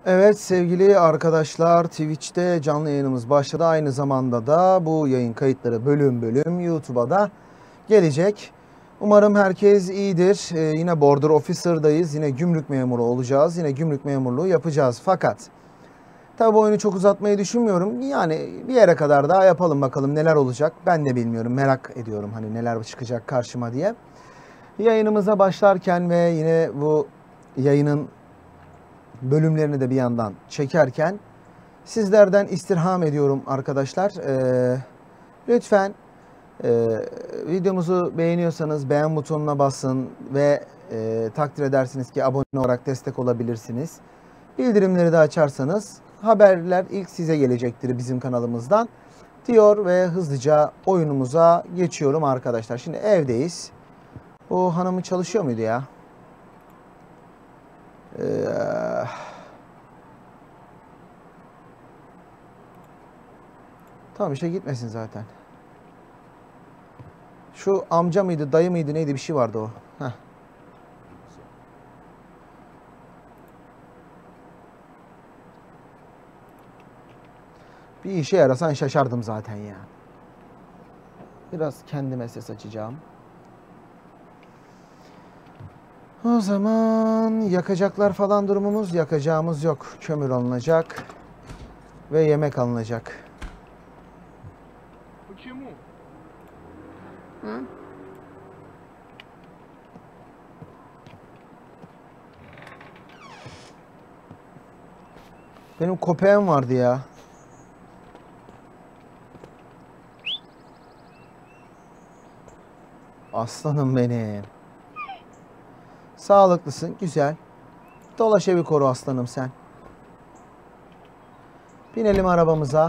Evet sevgili arkadaşlar, Twitch'te canlı yayınımız başladı. Aynı zamanda da bu yayın kayıtları bölüm bölüm YouTube'a da gelecek. Umarım herkes iyidir. Yine Border Officer'dayız. Yine gümrük memuru olacağız. Yine gümrük memurluğu yapacağız. Fakat tabi oyunu çok uzatmayı düşünmüyorum. Yani bir yere kadar daha yapalım bakalım neler olacak. Ben de bilmiyorum. Merak ediyorum hani neler çıkacak karşıma diye. Yayınımıza başlarken ve yine bu yayının bölümlerini de bir yandan çekerken sizlerden istirham ediyorum arkadaşlar. Lütfen videomuzu beğeniyorsanız beğen butonuna basın ve takdir edersiniz ki abone olarak destek olabilirsiniz. Bildirimleri de açarsanız haberler ilk size gelecektir bizim kanalımızdan diyor ve hızlıca oyunumuza geçiyorum arkadaşlar. Şimdi evdeyiz. Bu hanımı çalışıyor muydu ya? Tamam işe gitmesin zaten. Şu amca mıydı, dayı mıydı, neydi bir şey vardı o. Heh. Bir işe yarasan şaşardım zaten ya. Biraz kendime ses açacağım. O zaman yakacaklar falan durumumuz, yakacağımız yok. Kömür alınacak ve yemek alınacak. Hı? Benim köpeğim vardı ya. Aslanım benim. Sağlıklısın, güzel. Dolaş evi koru aslanım sen. Binelim arabamıza.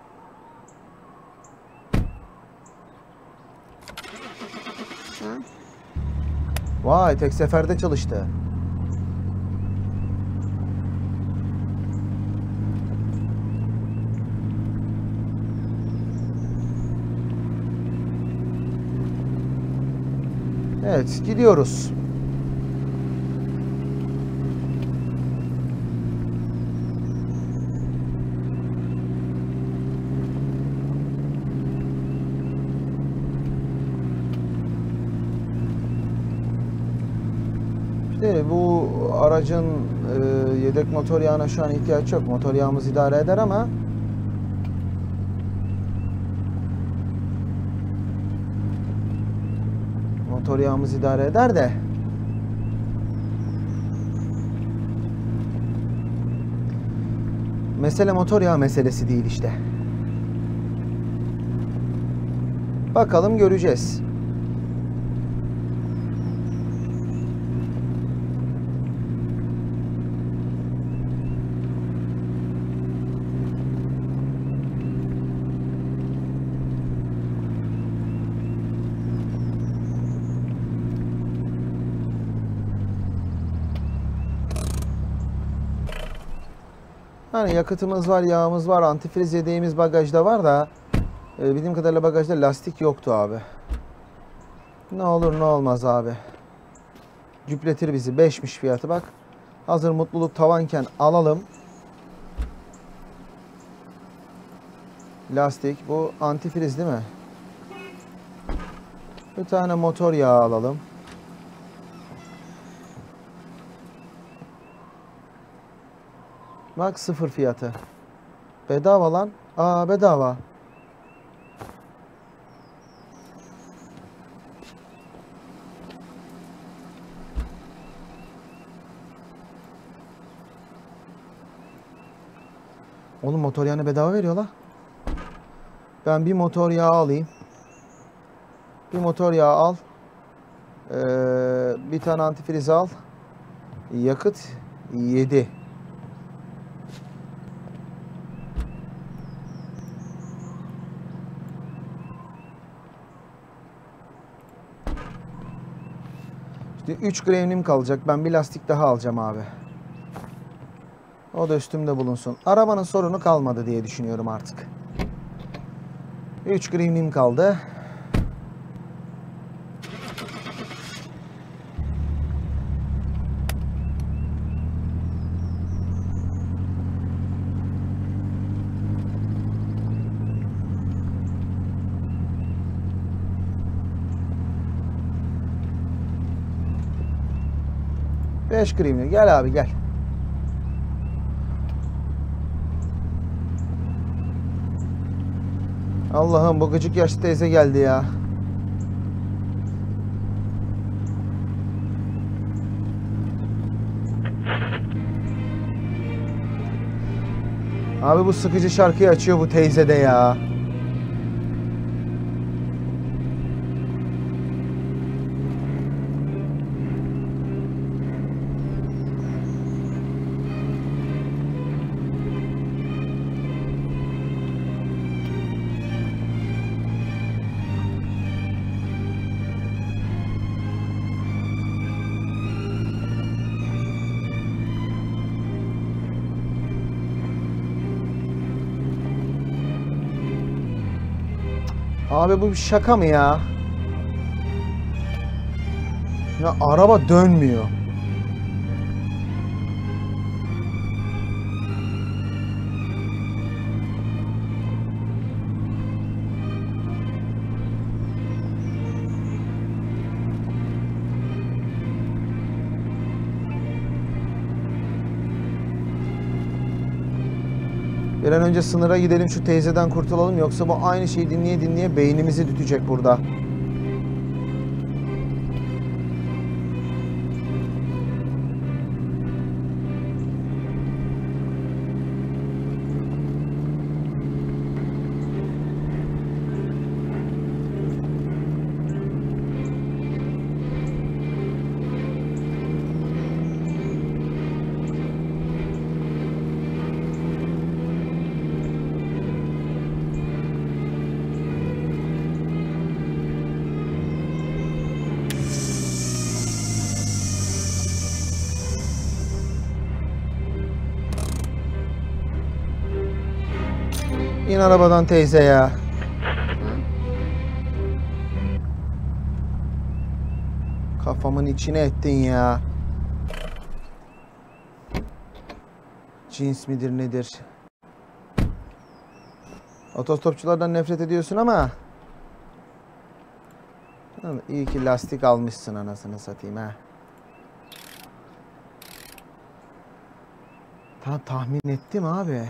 Vay, tek seferde çalıştı. Evet, gidiyoruz. İşte bu aracın yedek motor yağına şu an ihtiyaç yok. Motor yağımız idare eder ama motor yağımız idare eder de mesele motor yağı meselesi değil işte. Bakalım göreceğiz. Hani yakıtımız var, yağımız var, antifriz yedeğimiz bagajda var da bildiğim kadarıyla bagajda lastik yoktu abi. Ne olur ne olmaz abi. Cüpletir bizi. 5'miş fiyatı bak. Hazır mutluluk tavanken alalım. Lastik. Bu antifriz değil mi? Bir tane motor yağı alalım. Bak 0 fiyatı. Bedava lan. Aa bedava. Oğlum motor yağını bedava veriyor la. Ben bir motor yağı alayım. Bir motor yağı al. Bir tane antifriz al. Yakıt 7. İşte 3 grevnim kalacak. Ben bir lastik daha alacağım abi. O da üstümde bulunsun. Arabanın sorunu kalmadı diye düşünüyorum artık. 3 grevnim kaldı. 25 kırayım diyor. Gel abi gel. Allah'ım bu gıcık yaşlı teyze geldi ya. Abi bu sıkıcı şarkıyı açıyor bu teyze de ya. Abi bu bir şaka mı ya? Ya araba dönmüyor. Bir an önce sınıra gidelim, şu teyzeden kurtulalım, yoksa bu aynı şeyi dinleye dinleye beynimizi dütecek burada. İn arabadan teyze ya. Kafamın içine ettin ya. Cins midir nedir? Otostopçulardan nefret ediyorsun ama iyi ki lastik almışsın, anasını satayım ha. Tahmin ettim abi.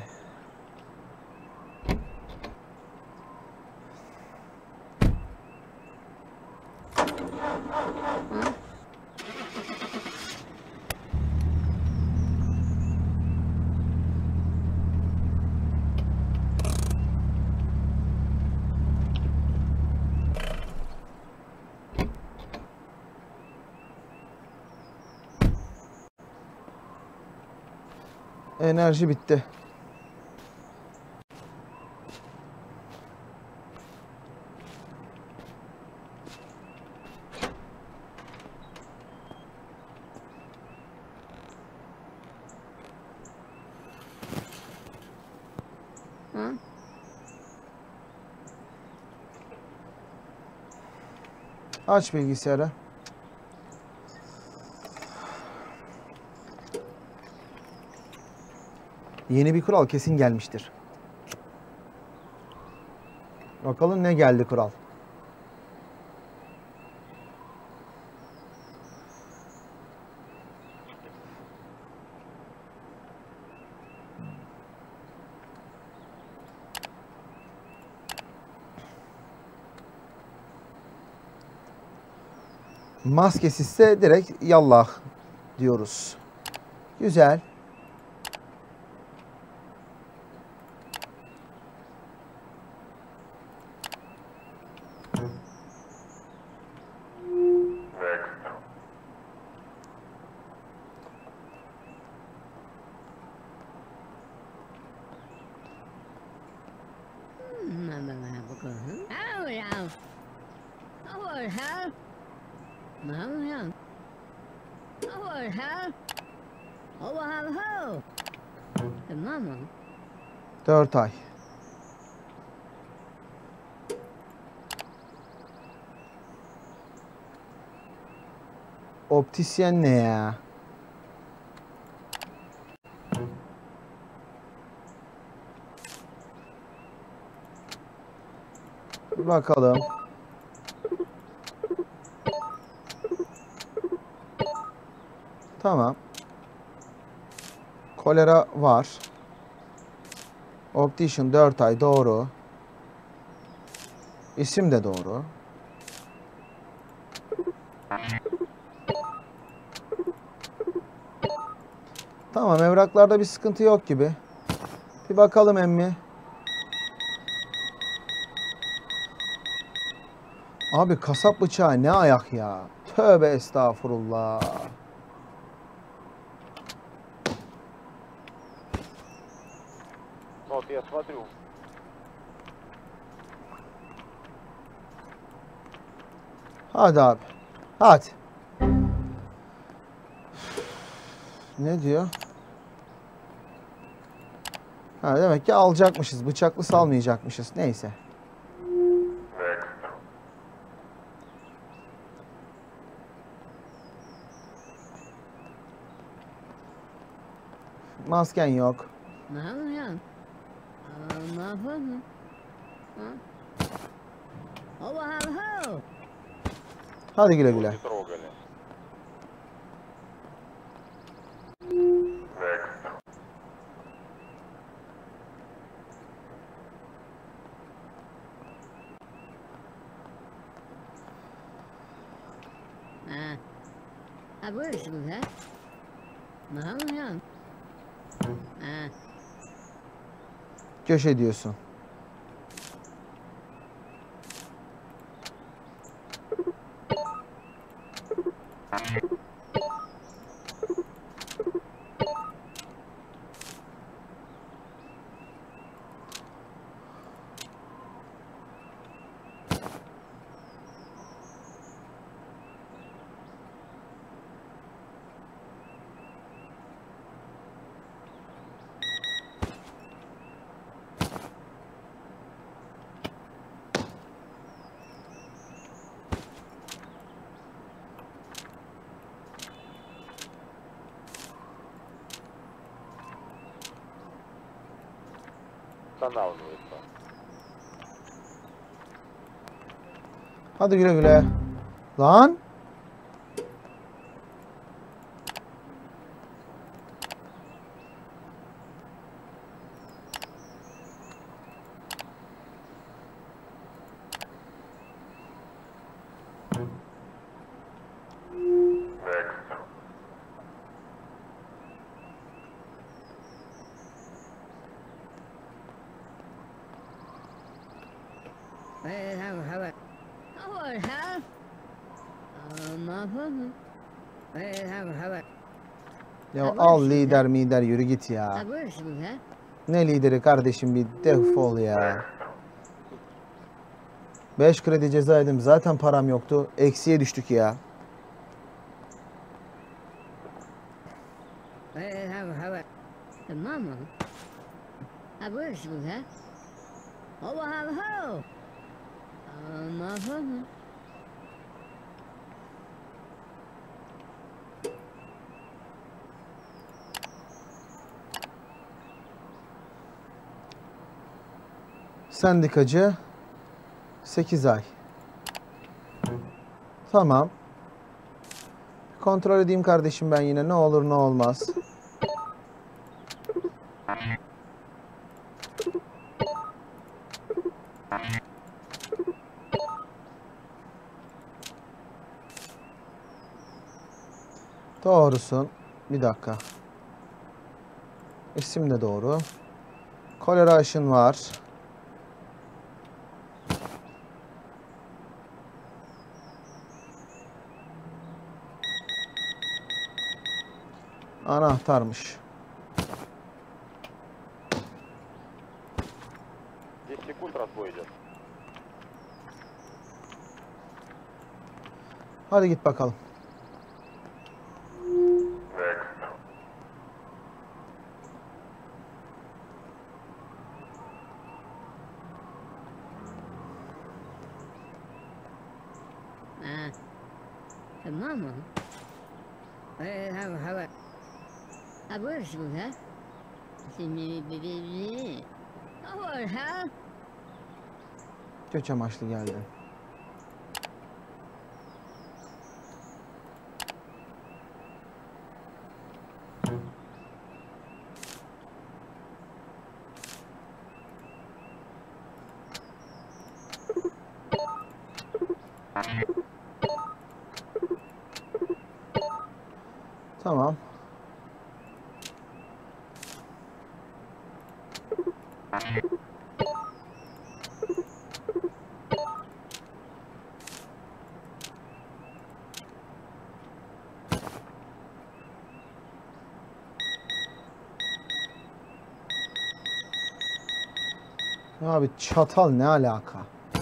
Enerji bitti. Aç bilgisayarı. Yeni bir kural kesin gelmiştir. Bakalım ne geldi kural. Maskesizse direkt yallah diyoruz. Güzel. Tamam. 4 ay. Optisyen ne ya? Bakalım. Tamam. Kolera var. Optician 4 ay doğru. İsim de doğru. Tamam, evraklarda bir sıkıntı yok gibi. Bir bakalım emmi. Abi kasap bıçağı ne ayak ya. Tövbe estağfurullah. Вот я смотрю. Hadi abi. Hadi. Ne diyor? Ha, demek ki alacakmışız. Bıçaklı salmayacakmışız. Neyse. Masken yok. Ne yapıyorsun? Ne yapıyorsun? Allah Allah. Hadi güle güle. Не трогали. Ha buyursunuz ha? Ne yapıyorsun? Köşe diyorsun. Останавливается. Hadi güle güle. Lan. Ya al lider mider yürü git ya. Ha buyursunuz ha? Ne lideri kardeşim, bir defol ya. 5 kredi ceza yedim. Zaten param yoktu. Eksiye düştük ya. Tamam mı? Ha buyursunuz ha? Allah Allah. Ne yapıyorsun? Sendikacı 8 ay. Tamam. Kontrol edeyim kardeşim ben yine, ne olur ne olmaz. Doğrusun. Bir dakika. İsim de doğru. Kolera aşın var. Anahtarmış. 10 секунд разбой идет. Hadi git bakalım. Tamam mı? Ha buyursunuz ha? Şimdi ne var ha? Göç amaçlı geldi. Tamam. Abi çatal ne alaka?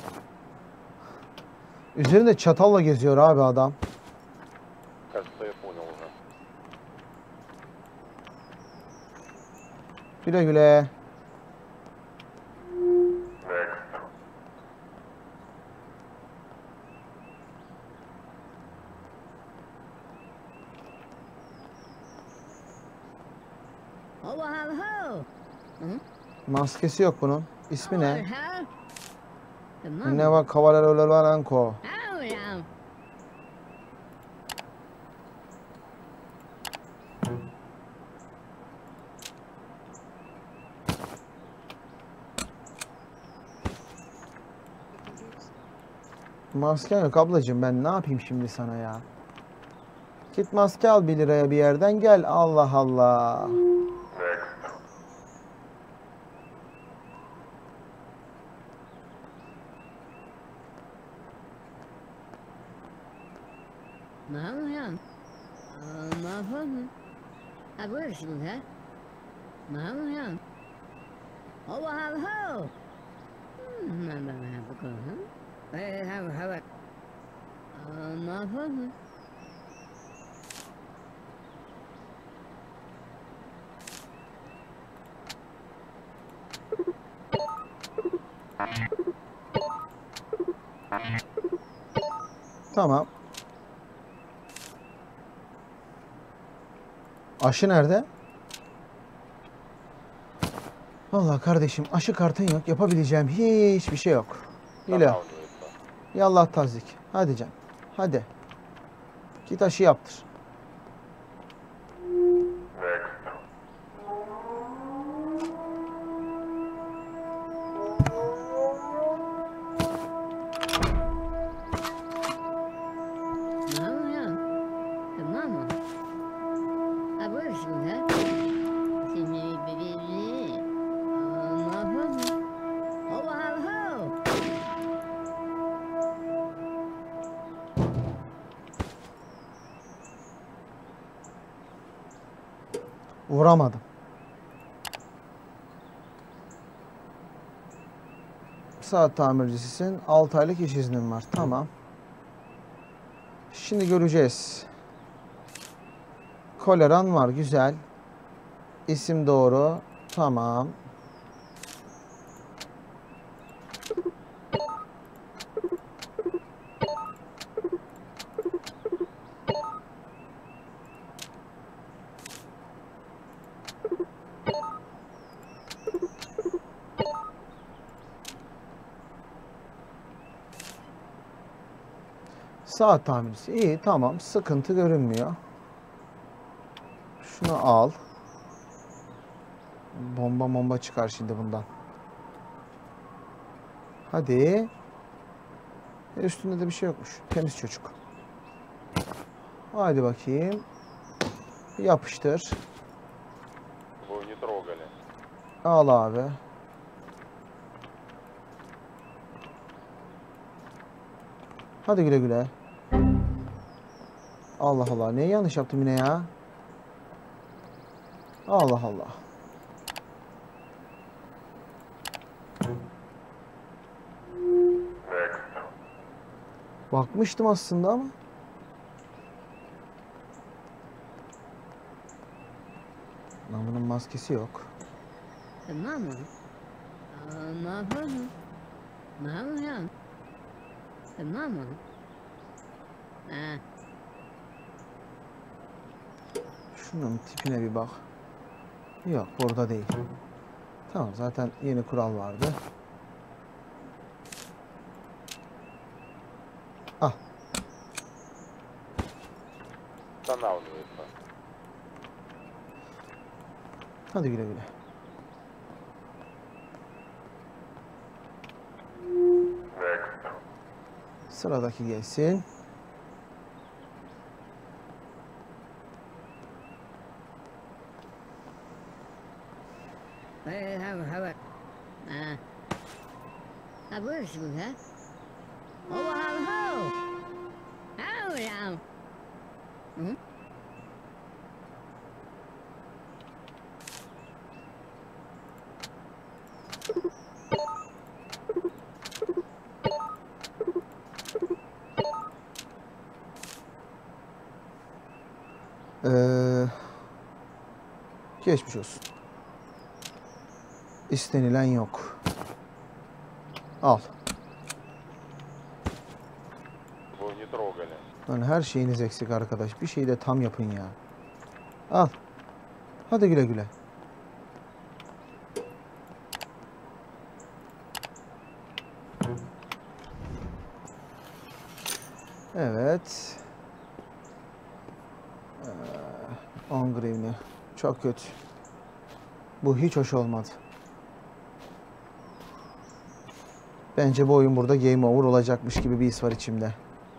Üzerinde çatalla geziyor abi adam. Кажется, я понял уже. Güle güle. Oh, well, ho. Maskesi yok bunun. İsmi ne? Ho. Come on. Ne var? Cavalero Lorenco. Oh, yeah. Masken yok ablacığım, ben ne yapayım şimdi sana ya? Git maske al 1 liraya bir yerden gel. Allah Allah. No, yeah. No problem. I wish you had. No, yeah. Oh, well, ho. No, have a go, huh? Have it. No problem. Tamam. Aşı nerede? Vallahi kardeşim aşı kartın yok. Yapabileceğim hiçbir şey yok. Yilo. Останавливается. Yallah tazik. Hadi canım. Hadi. Git aşı yaptır. No, yeah. Come on. I wish you had. See me, baby. No problem. Oh, well, ho. Vuramadım. Saat tamircisisin. 6 aylık iş iznin var. Tamam. Şimdi göreceğiz. Koleran var. Güzel. İsim doğru. Tamam. Saat tamircisi. İyi, tamam. Sıkıntı görünmüyor. Şunu al. Bomba çıkar şimdi bundan. Hadi. Üstünde de bir şey yokmuş. Temiz çocuk. Hadi bakayım. Yapıştır. Вы не трогали. Al abi. Hadi güle güle. Allah Allah. Neyi yanlış yaptım yine ya? Allah Allah. Bakmıştım aslında ama. Lan bunun maskesi yok. Come on. No problem. No, yeah. Come on. Şunun tipine bir bak. Yok, burada değil. Tamam, zaten yeni kural vardı. Ah, Останавливается. hadi güle güle. Sıradaki gelsin. Haber. Ha burası bu ha? Oh. Ya. Hı? Geçmiş olsun. İstenilen yok. Al. Вы не трогали. Lan her şeyiniz eksik arkadaş. Bir şeyi de tam yapın ya. Al. Hadi güle güle. Evet. 10 grivni. Çok kötü. Bu hiç hoş olmadı. Bence bu oyun burada game over olacakmış gibi bir his var içimde.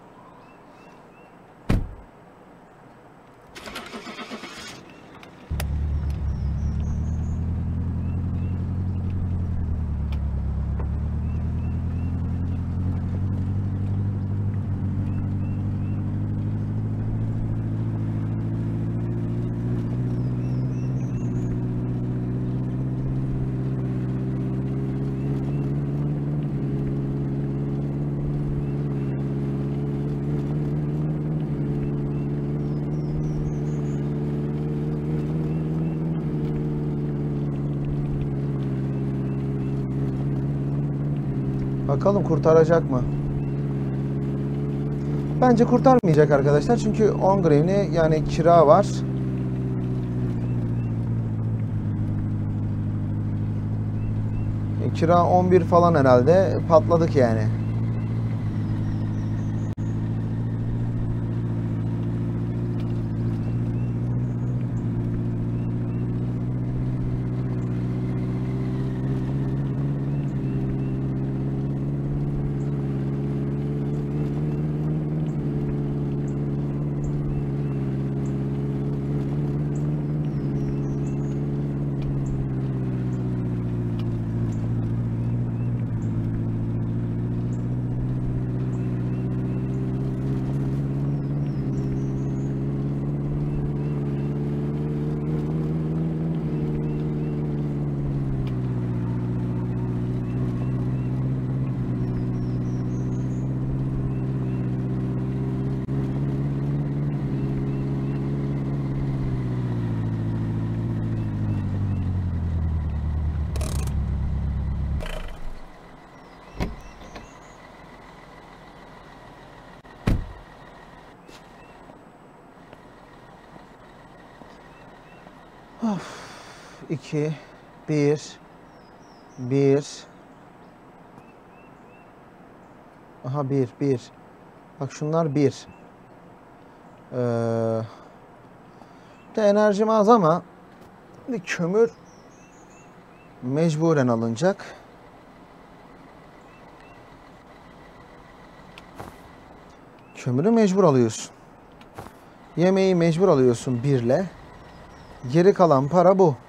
Bakalım kurtaracak mı? Bence kurtarmayacak arkadaşlar. Çünkü 10 grivni yani kira var. Kira 11 falan herhalde. Patladık yani. Of. 2 1 Aha 1 Bak şunlar 1. De enerjim az ama bir kömür mecburen alınacak. Kömürü mecbur alıyorsun. Yemeği mecbur alıyorsun 1'le. Geri kalan para bu.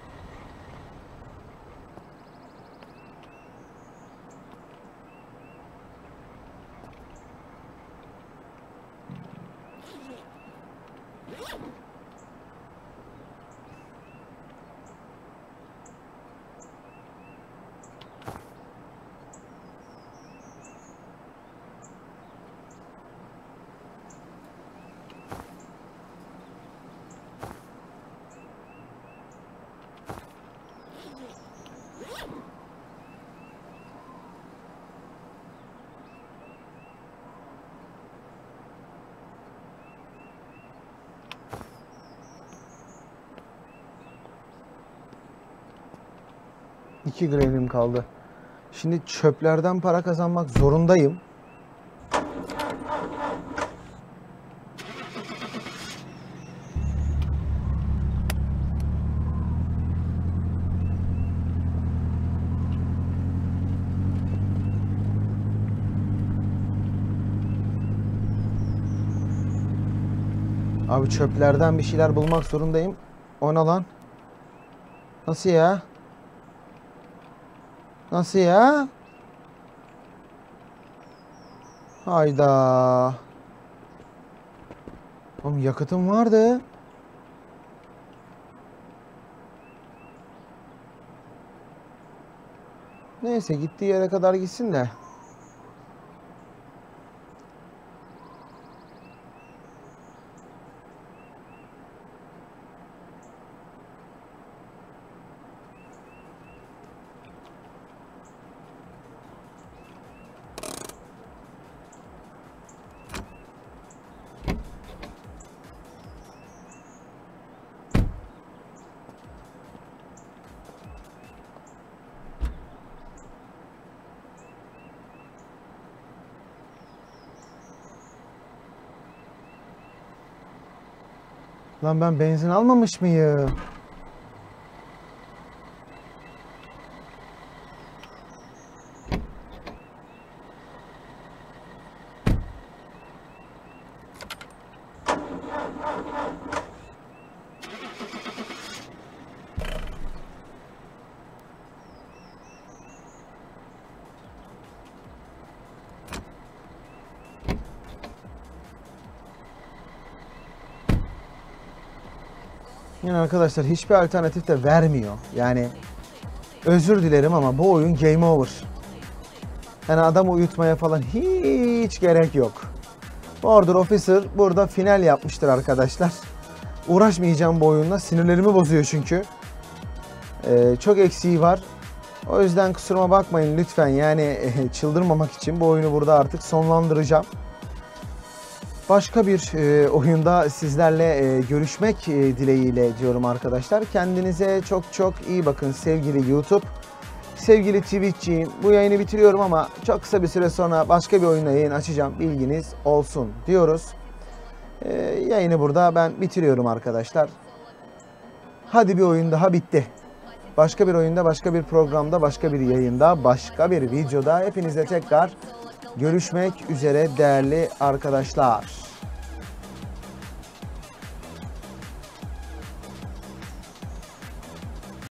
İki grevim kaldı. Şimdi çöplerden para kazanmak zorundayım. Abi çöplerden bir şeyler bulmak zorundayım. O ne lan? Nasıl ya? Nasıl ya? Hayda. Oğlum yakıtım vardı. Neyse gittiği yere kadar gitsin de. Lan ben benzin almamış mıyım? Yani arkadaşlar hiçbir alternatif de vermiyor. Yani özür dilerim ama bu oyun game over. Yani adamı uyutmaya falan hiç gerek yok. Border Officer burada final yapmıştır arkadaşlar. Uğraşmayacağım bu oyunla. Sinirlerimi bozuyor çünkü. Çok eksiği var. O yüzden kusuruma bakmayın lütfen. Yani çıldırmamak için bu oyunu burada artık sonlandıracağım. Başka bir oyunda sizlerle görüşmek dileğiyle diyorum arkadaşlar. Kendinize çok çok iyi bakın sevgili YouTube. Sevgili Twitch'ciğim, bu yayını bitiriyorum ama çok kısa bir süre sonra başka bir oyunla yayın açacağım. Bilginiz olsun diyoruz. Yayını burada ben bitiriyorum arkadaşlar. Hadi bir oyun daha bitti. Başka bir oyunda, başka bir programda, başka bir yayında, başka bir videoda hepinize tekrar görüşmek üzere değerli arkadaşlar.